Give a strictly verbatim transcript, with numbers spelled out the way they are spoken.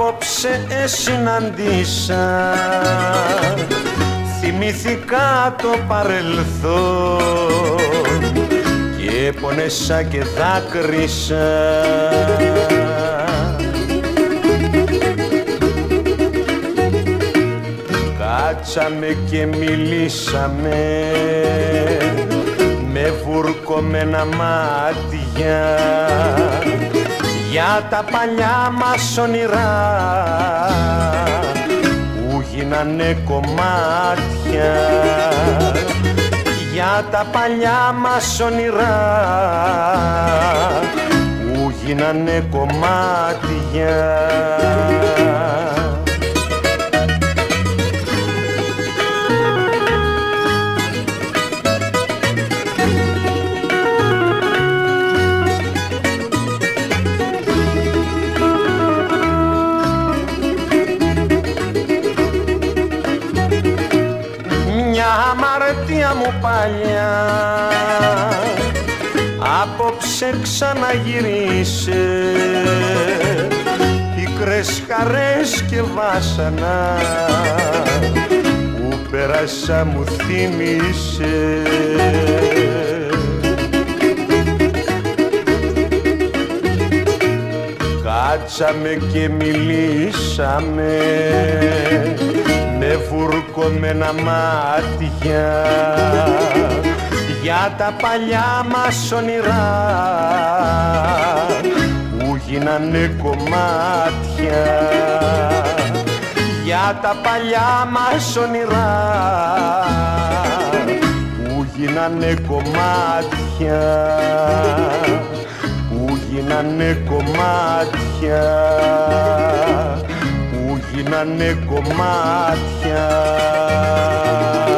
απόψε συναντήσα, θυμήθηκα το παρελθόν και πονέσα και δάκρυσα. Κάτσαμε και μιλήσαμε με βουρκωμένα μάτια για τα παλιά μας όνειρα που γίνανε κομμάτια, για τα παλιά μας όνειρα που γίνανε κομμάτια. Μια αμαρτία μου παλιά απόψε ξαναγυρίσε, πικρές χαρές και βάσανα που πέρασα μου θύμισε. Κάτσαμε και μιλήσαμε με βουρκωμένα μάτια για τα παλιά μας όνειρα που γίνανε κομμάτια, για τα παλιά μας όνειρα που γίνανε κομμάτια, που γίνανε κομμάτια, που γίνανε κομμάτια.